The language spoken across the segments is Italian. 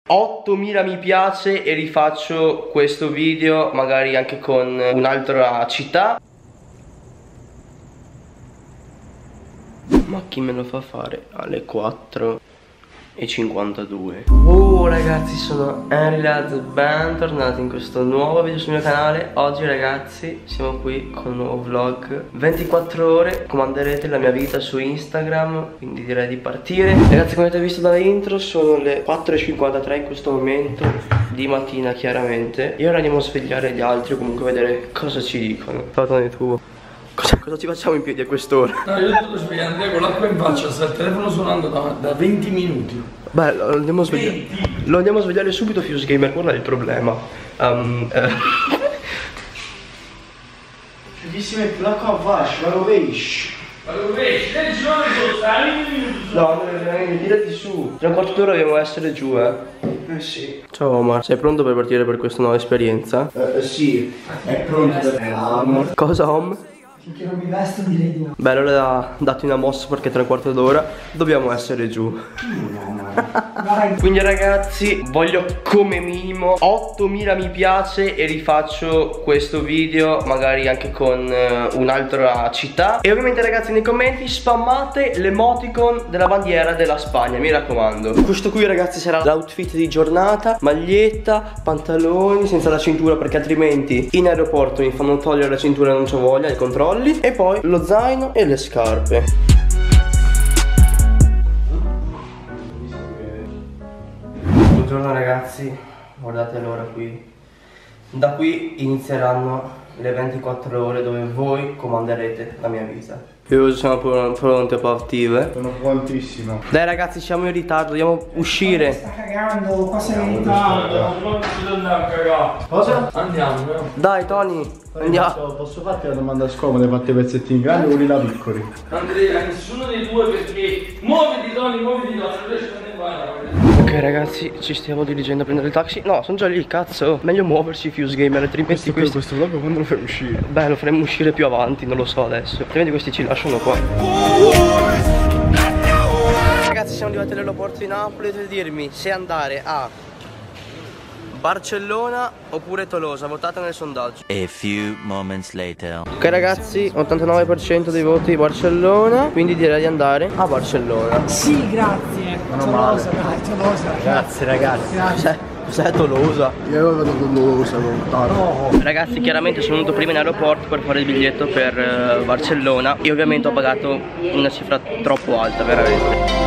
8000 mi piace e rifaccio questo video magari anche con un'altra città. Ma chi me lo fa fare alle 4:52? Oh ragazzi, sono Enrilad, bentornati in questo nuovo video sul mio canale. Oggi ragazzi siamo qui con un nuovo vlog 24 ore, comanderete la mia vita su Instagram, quindi direi di partire. Ragazzi, come avete visto dalla intro sono le 4:53 in questo momento, di mattina chiaramente. E ora andiamo a svegliare gli altri o comunque vedere cosa ci dicono. Ciao nel tubo. Cosa ci facciamo in piedi a quest'ora? No, io devo svegliare Andrea con l'acqua in faccia, sta il telefono suonando da 20 minuti. Beh, lo andiamo a svegliare subito Fuse Gamer, qual è il problema? Fighissime, l'acqua va rovesci. No, tirati su. Tra un quarto d'ora dobbiamo essere giù, eh. Sì. Ciao Omar, sei pronto per partire per questa nuova esperienza? Sì, è pronto per l'amor. Cosa, Om? Finché non mi vesto di lei di no. Beh, allora datti una mossa perché tra un quarto d'ora dobbiamo essere giù. Vai. Quindi ragazzi, voglio come minimo 8000 mi piace e rifaccio questo video magari anche con un'altra città. E ovviamente ragazzi nei commenti spammate l'emoticon della bandiera della Spagna, mi raccomando. Questo qui ragazzi sarà l'outfit di giornata: maglietta, pantaloni senza la cintura perché altrimenti in aeroporto mi fanno togliere la cintura e non c'ho voglia, i controlli. E poi lo zaino e le scarpe. Buongiorno ragazzi, guardate l'ora qui. Da qui inizieranno le 24 ore dove voi comanderete la mia vita. Io siamo pronti a partire. Sono prontissimo. Dai ragazzi, siamo in ritardo, dobbiamo uscire. Sta cagando, qua sei in ritardo. Cosa? Andiamo. Dai Tony, andiamo. Posso farti una domanda scomoda? Fate pezzettini grandi o quelli là piccoli? Andrea, nessuno dei due perché muoviti Tony, non riesco a ne. Ok ragazzi, ci stiamo dirigendo a prendere il taxi. No, sono già lì, cazzo. Meglio muoversi Fuse Gamer, altrimenti questo vlog quando lo fai uscire? Beh, lo faremo uscire più avanti, non lo so adesso. Altrimenti questi ci lasciano qua. Ragazzi, siamo arrivati all'aeroporto di Napoli. Dovete dirmi se andare a Barcellona oppure Tolosa. Votate nel sondaggio. A few moments later. Ok ragazzi, 89% dei voti Barcellona, quindi direi di andare a Barcellona. Sì, grazie. Tolosa, dai, Tolosa. Grazie ragazzi. Cos'è Tolosa? Io vado con Tolosa, lontano. Ragazzi, chiaramente sono venuto prima in aeroporto per fare il biglietto per Barcellona e ovviamente ho pagato una cifra troppo alta, veramente.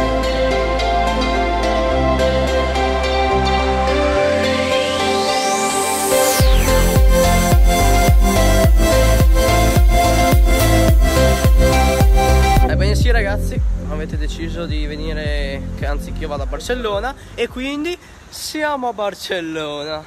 Ebbene sì ragazzi, avete deciso di venire, che anzi che io vado a Barcellona e quindi siamo a Barcellona.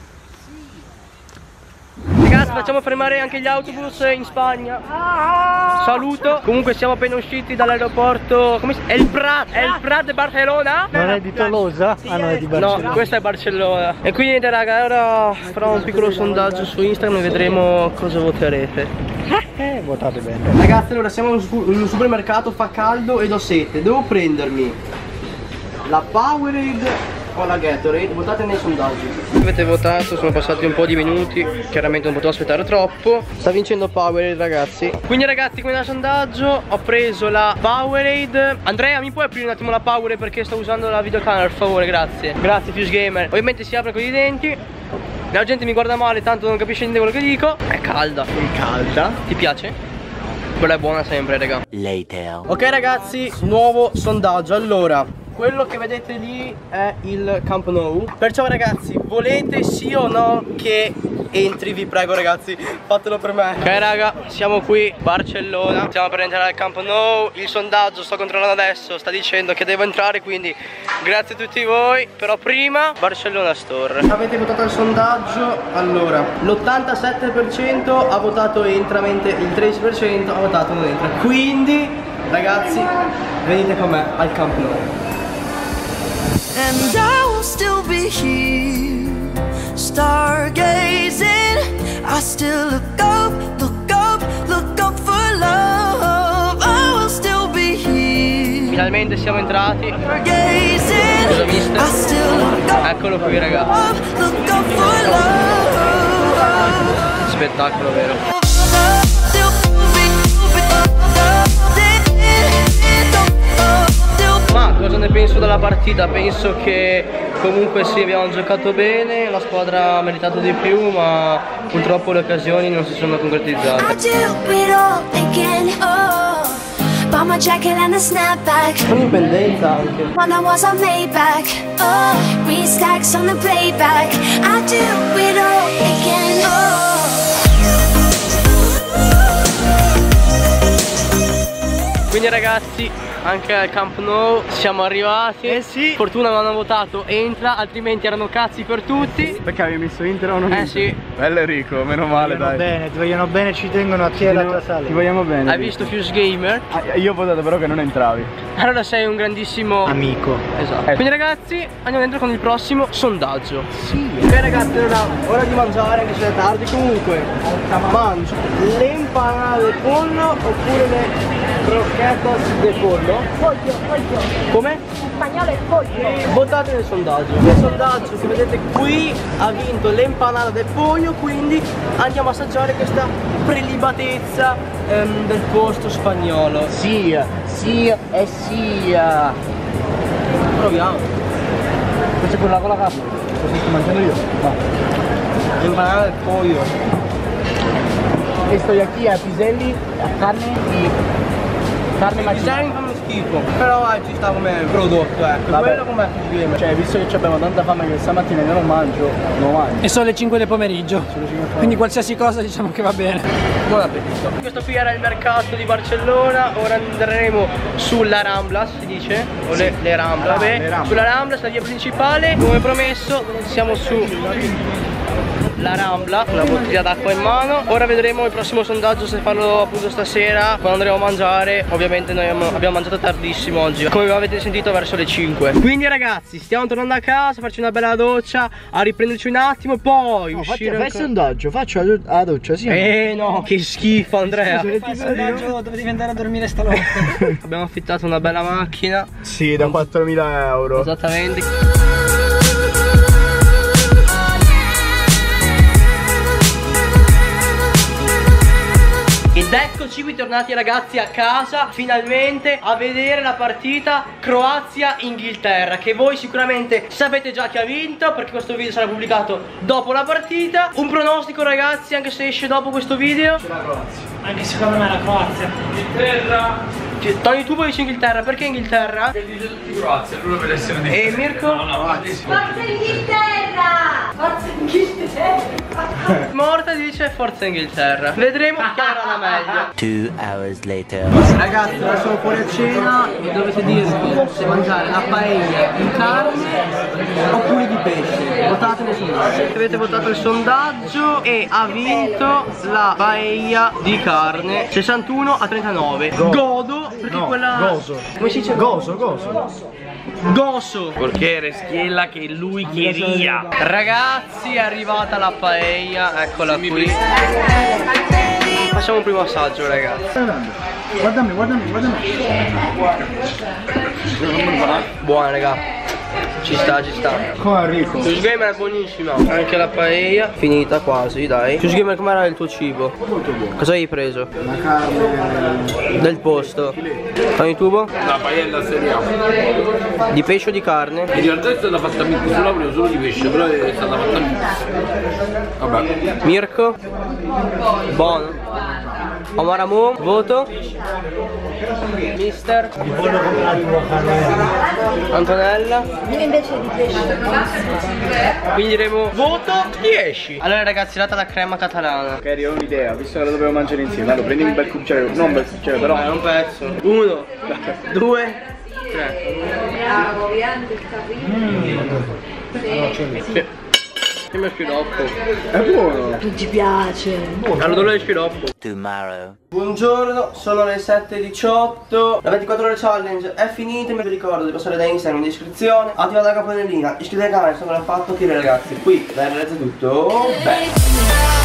Ragazzi, facciamo fermare anche gli autobus in Spagna. Saluto. Comunque siamo appena usciti dall'aeroporto. Come si chiama? È il Prat di Barcellona? Non è di Tolosa? Ah no, è di Barcellona. No, questa è Barcellona. E quindi niente raga, ora farò un piccolo sondaggio su Instagram e vedremo cosa voterete. Votate bene. Ragazzi, allora siamo in un supermercato, fa caldo ed ho sete. Devo prendermi la Powerade o la Gatorade? Votate nei sondaggi. Avete votato, sono passati un po' di minuti, chiaramente non potevo aspettare troppo. Sta vincendo Powerade ragazzi. Quindi ragazzi, come da sondaggio ho preso la Powerade. Andrea, mi puoi aprire un attimo la Powerade perché sto usando la videocamera, per favore, grazie. Grazie Fuse Gamer. Ovviamente si apre con i denti. La gente mi guarda male, tanto non capisce niente quello che dico. È calda. È calda? Ti piace? Quella è buona sempre, raga. Later. Ok ragazzi, nuovo sondaggio. Allora, quello che vedete lì è il Camp Nou. Perciò ragazzi, volete sì o no che entri? Vi prego ragazzi, fatelo per me. Ok raga, siamo qui, Barcellona. Stiamo per entrare al Camp Nou. Il sondaggio, sto controllando adesso, sta dicendo che devo entrare, quindi grazie a tutti voi. Però prima, Barcellona Store. Avete votato il sondaggio. Allora, l'87% ha votato entra, mentre il 13% ha votato non entra. Quindi ragazzi, venite con me al Camp Nou. And I will still be here, stargazing. I still look up, look up, look up for love. I will still be here. Finalmente siamo entrati. Stargazing. Scusa mister. I still look up, Eccolo qui ragazzi. look up for love. Spettacolo vero. Ma cosa ne penso della partita? Penso che comunque sì, abbiamo giocato bene, la squadra ha meritato di più, ma purtroppo le occasioni non si sono concretizzate. Con indipendenza anche. When I was on Maybach, oh, green stacks on the playback. I do it all again, oh. Quindi ragazzi, anche al Camp Nou siamo arrivati. Eh sì. Fortuna mi hanno votato entra, altrimenti erano cazzi per tutti. Perché avevi messo Inter o non Inter? Sì. Bello Enrico, meno male dai. Bene, ti vogliono bene, ci tengono a te e la tua sala. Ti vogliamo bene. Hai visto Fuse Gamer? Io ho votato però che non entravi. Allora sei un grandissimo Amico. Esatto. Quindi ragazzi andiamo dentro con il prossimo sondaggio. Sì. Ok ragazzi, allora ora di mangiare anche se è tardi. Comunque mangio le impanate del pollo oppure le croquetas del pollo? Pollo. Come? In spagnolo è pollo. Votate nel sondaggio. Nel sondaggio che vedete qui ha vinto l'empanata del pollo, quindi andiamo a assaggiare questa prelibatezza del posto spagnolo. Sì e sì. Proviamo. Questa è quella con la carne. Cosa sto mangiando io? No. L'empanata del pollo. E sto qui a piselli, a carne e carne I macinata. disegni fanno schifo, però ci sta come prodotto, ecco. Vabbè. Quello com'è il Cioè, visto che abbiamo tanta fame che stamattina io non mangio, non mangio. E sono le 5 del pomeriggio. Quindi qualsiasi cosa diciamo che va bene. Buon appetito. Questo qui era il mercato di Barcellona, ora andremo sulla Rambla, si dice? O le Rambla, vabbè. le Rambla. Sulla Rambla, sulla via principale, come promesso, siamo su la Rambla, una bottiglia d'acqua in mano. Ora vedremo il prossimo sondaggio, se farlo appunto stasera quando andremo a mangiare. Ovviamente noi abbiamo mangiato tardissimo oggi, come avete sentito, verso le 5. Quindi ragazzi stiamo tornando a casa, farci una bella doccia, a riprenderci un attimo e poi uscire. Fai sondaggio, faccio la doccia, sì. No, che schifo Andrea. Fai sondaggio dove devi andare a dormire stanotte. Abbiamo affittato una bella macchina. Sì, da 4.000 euro. Esattamente. Ed eccoci qui tornati ragazzi a casa, finalmente a vedere la partita Croazia-Inghilterra, che voi sicuramente sapete già chi ha vinto perché questo video sarà pubblicato dopo la partita. Un pronostico ragazzi, anche se esce dopo questo video? Anche secondo me la Croazia. Inghilterra. Tony, tu poi dici Inghilterra, perché Inghilterra? Che dice tutti Croazia, allora per essere di... E Mirko? Forza Inghilterra! Forza Inghilterra! Morta dice Forza Inghilterra. Vedremo chi avrà la meglio. 2 hours later. Ragazzi, ora sono fuori a cena e dovete dirmi se mangiare la paella di carne oppure di pesce. Votate nel sondaggio. Avete votato il sondaggio e ha vinto la paella di carne 61-39. Godo perché quella... Gozo. Come si dice? Gozo. Goso. Perché schiella che lui queria. Ragazzi, è arrivata la paella, eccola qui. Facciamo un primo assaggio ragazzi. Guardami. Buona raga. Ci sta. Come Enrico? Fuse Gamer è buonissima. Anche la paella finita quasi, dai. Fuse Gamer, com'era il tuo cibo? Molto buono. Cosa hai preso? La carne Del posto. Tony tubo? La paella seria. Di pesce o di carne? In realtà è stata fatta mix, io la volevo solo di pesce, però è stata fatta mix. Vabbè. Mirko? Buono. Omaramu, voto? Mister? Antonella? Io invece di pesce. Quindi diremo voto 10. Allora ragazzi, data la crema catalana. Ok, io ho un'idea, visto che la dovevo mangiare insieme. Allora prendimi un bel cucchiaio, non un bel cucchiaio però. Un pezzo. 1, 2, 3. Bravo, grande Sì. Prima il sciroppo. È buono. Non ti piace. Allora dove è il sciroppo? Tomorrow. Buongiorno, sono le 7:18. La 24 ore challenge è finita. Vi ricordo di passare da Instagram in descrizione, attivate la campanellina, iscrivetevi al canale se non l'avete fatto. Ok ragazzi, qui vedrete tutto bene.